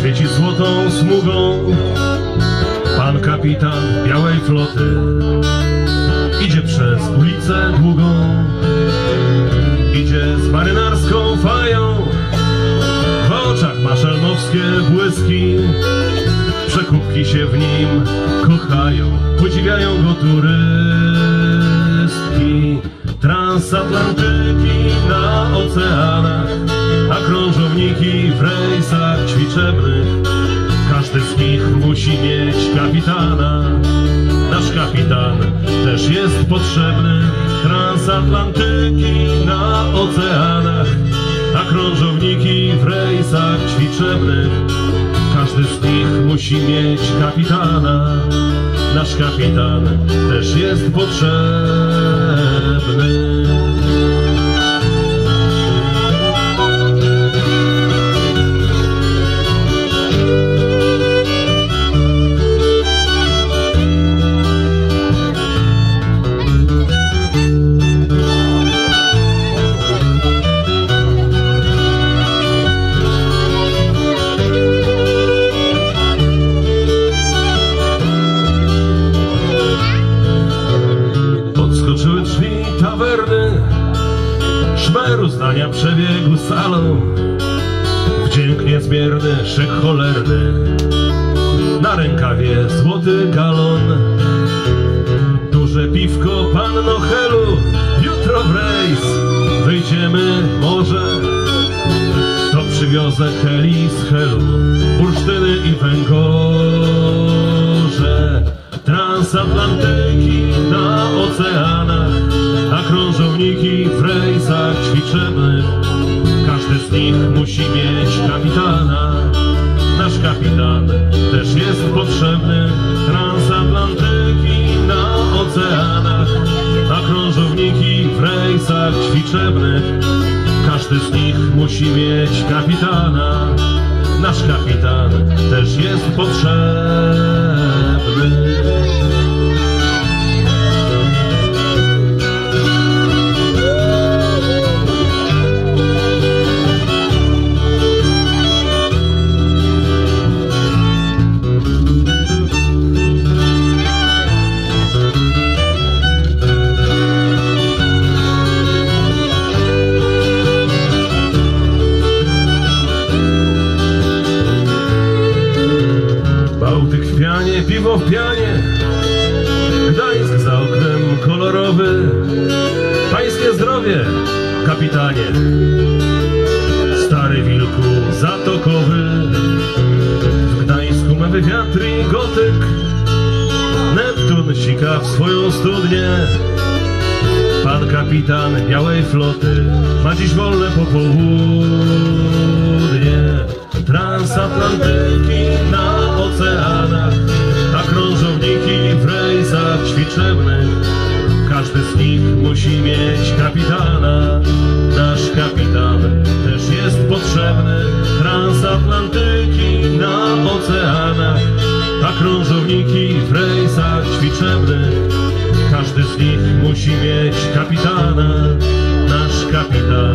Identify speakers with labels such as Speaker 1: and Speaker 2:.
Speaker 1: świeci złotą smugą. Pan kapitan białej floty idzie przez ulicę długą, idzie z marynarską fają, w oczach ma szelmowskie błyski, przekupki się w nim kochają, podziwiają go turystki. Transatlantyki na oceanach, a krążowniki w rejsach ćwiczebnych. Każdy z nich musi mieć kapitana. Nasz kapitan też jest potrzebny. Transatlantyki na oceanach, a krążowniki w rejsach ćwiczebnych. Każdy z nich musi mieć kapitana. Nasz kapitan też jest potrzebny. Odskoczyły drzwi tawerny, szmeru zdania przebiegł salą. Wdzięk niezmierny, szyk cholerny, na rękawie złoty galon. Duże piwko, panno Helu, jutro w rejs wyjdziemy może. To przywiozę Heli z Helu, bursztyny i węgorze. Transatlantyki na oceanach, a krążowniki w rejsach ćwiczebnych. Każdy z nich musi mieć kapitana. Nasz kapitan też jest potrzebny. Transatlantyki na oceanach, a krążowniki w rejsach ćwiczebnych. Każdy z nich musi mieć kapitana. Nasz kapitan też jest potrzebny. Bałtyk w pianie, piwo w pianie, Gdańsk za oknem kolorowy. Pańskie zdrowie, kapitanie, stary wilku zatokowy. W Gdańsku mewy wiatr i gotyk, Neptun sika w swoją studnię. Pan kapitan białej floty ma dziś wolne popołudnie. Transatlantyki na oceanach, a krążowniki w rejsach ćwiczebnych. Każdy z nich musi mieć kapitana. Nasz kapitan też jest potrzebny. Transatlantyki na oceanach, a krążowniki w rejsach ćwiczebnych. Każdy z nich musi mieć kapitana. Nasz kapitan